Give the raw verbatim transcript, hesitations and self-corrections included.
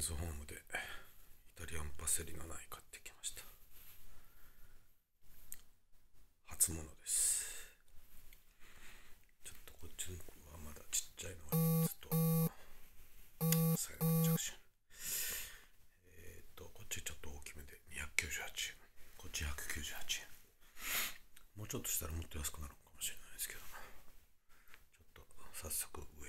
ズホームでイタリアンパセリの苗買ってきました。初物です。ちょっとこっちのはまだちっちゃいのがみっつと最後の着信。えっとこっちちょっと大きめでにひゃくきゅうじゅうはちえん、こっちひゃくきゅうじゅうはちえん。もうちょっとしたらもっと安くなるかもしれないですけど、ちょっと早速